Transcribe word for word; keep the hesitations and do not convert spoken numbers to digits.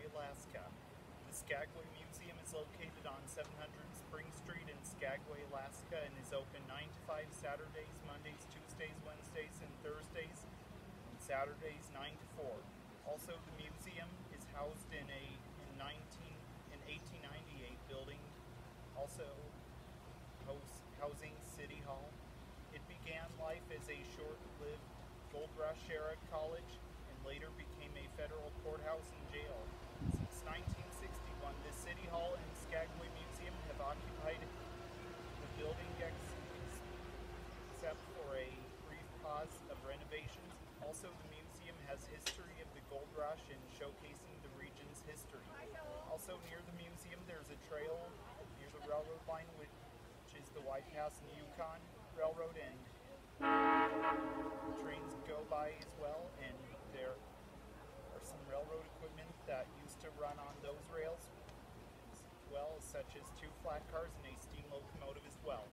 Alaska. The Skagway Museum is located on seven hundred Spring Street in Skagway, Alaska, and is open nine to five Saturdays, Mondays, Tuesdays, Wednesdays, and Thursdays, and Saturdays nine to four. Also, the museum is housed in a in nineteen in eighteen ninety-eight building, also house, housing City Hall. It began life as a short-lived Gold Rush era college and later became a federal courthouse and jail. Since nineteen sixty-one, the City Hall and Skagway Museum have occupied the building except for a brief pause of renovations. Also, the museum has history of the Gold Rush and showcasing the region's history. Also, near the museum, there's a trail near the railroad line, which is the White Pass and Yukon Railroad, and trains go by as well, and there are some railroad equipment that used to run on those rails as well, such as two flat cars and a steam locomotive as well.